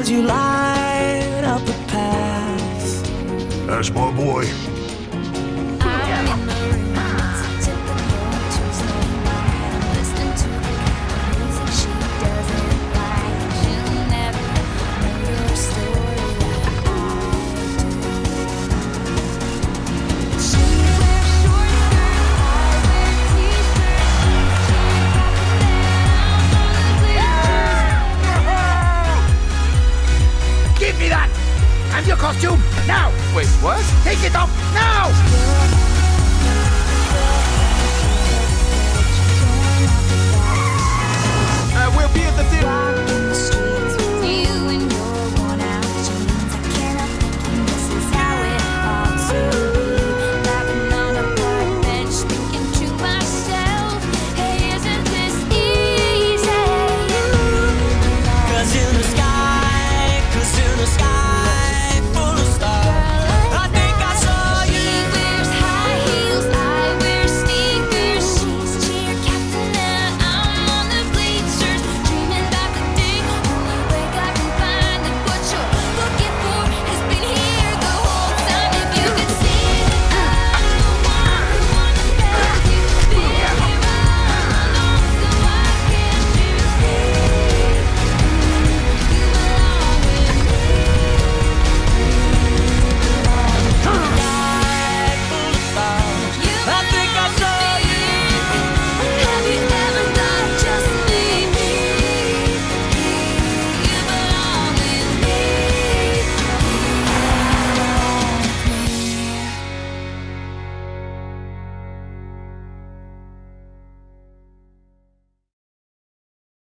'cause you light up the path. That's my boy. Give me that! And your costume, now! Wait, what? Take it off, now! We'll be at the theater.